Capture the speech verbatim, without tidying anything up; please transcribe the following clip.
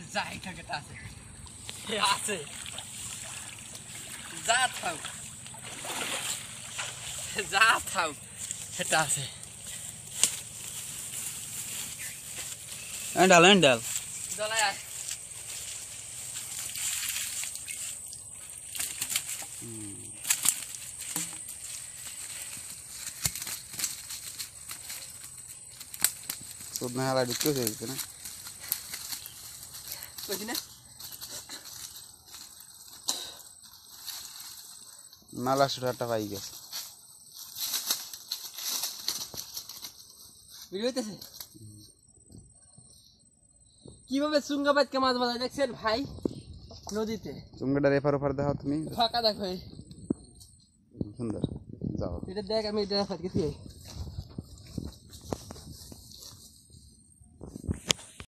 যাই ঠাকেটা আছে এ আছে যা থাও যা থাও এটা আছে এন্ডাল এন্ডাল জলাই আয় सुधना हला ढुके से ना कुछ ना नाला सुराटा पाई गया वीडियो तेसे কিভাবে সুঙ্গাবাদ কে মাছ বাজায় দেখছেন ভাই নদীতে সুঙ্গাটা রেফার ওফার দাও তুমি ফাঁকা দেখো সুন্দর যাও এটা দেখ আমি এটা ফাটকে